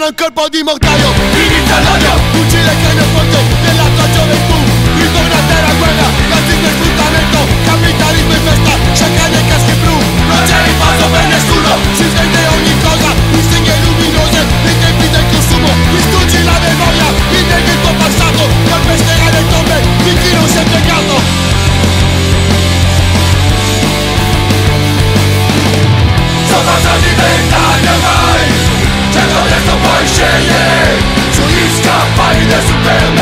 un colpo di mortaio. Inizia l'odio, fucile cranio forte della tua gioventù. Ritorna a terra guerra, razzismo e sfruttamento, capitalismo in festa, sciacane e caschi blu. non c'è riposo per nessuno. Si svende ogni cosa, insegne luminose nei tempi del consumo. Distruggi la memoria, rinneghi il tuo passato, calpesterà le tombe di chi non si è piegato. Sono passati 20 anni ormai, certo adesso puoi scegliere sugli scaffali del supermercato.